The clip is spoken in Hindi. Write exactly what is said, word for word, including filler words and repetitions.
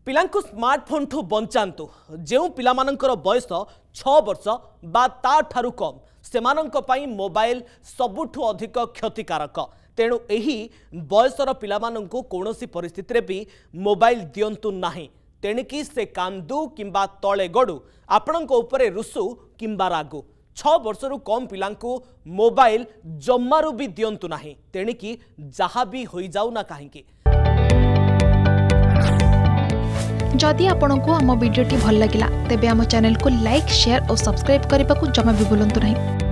पिलांकु स्मार्टफोन ठू बंचातु जो पिलामानंकर बयस छह वर्ष बा ता ठारू कम सेमानंक पई मोबाइल सबुठु अधिक क्षतिकारक तेणु एही बयसर पिलामानंकु कोनोसी परिस्थिति रे भी मोबाइल दियंतु नाही तेणिकी से कांदू किंबा तले गडू आपणक उपरे रुसु किंबा रागु छह वर्षरु कम पिलांकु मोबाइल जम्मारू भी दियंतु नाही तेणिकी जहाँ भी होई जाऊ ना काहेकि। जदि आपंक आम भिडी भल लगा तेब आम चैनल को लाइक शेयर और सब्सक्राइब करने को जमा भी भूलु नहीं।